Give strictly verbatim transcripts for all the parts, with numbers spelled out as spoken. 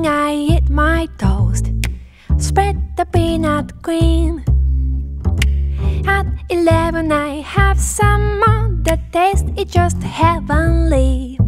morning I eat my toast, spread the peanut cream. At eleven I have some more, the taste is just heavenly.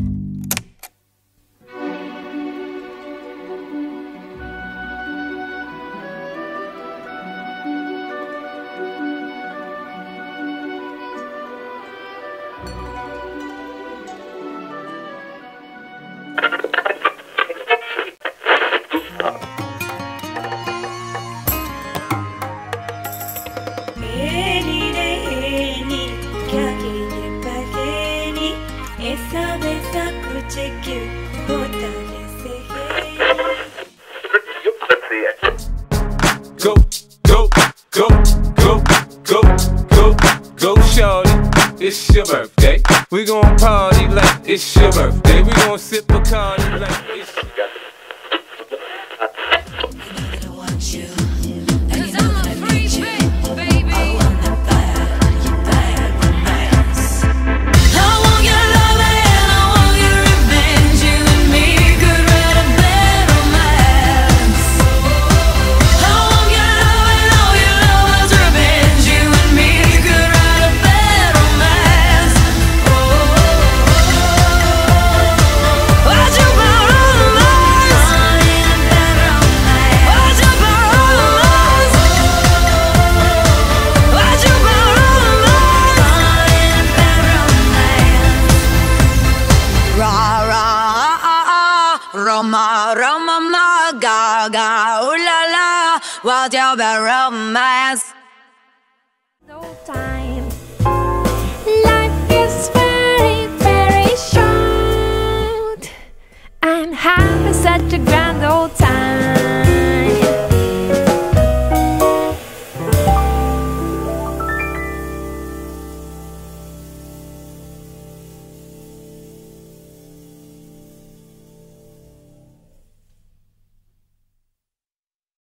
Go, go, go, go, go, go, go, shorty. It's your birthday. We gon' party like it's your birthday. We gon' sip a party like it's your birthday. Roma, Roma, ma, GaGa, ooh la la, what's your bad romance? No time. Life is very, very short. I'm having such a grand old time.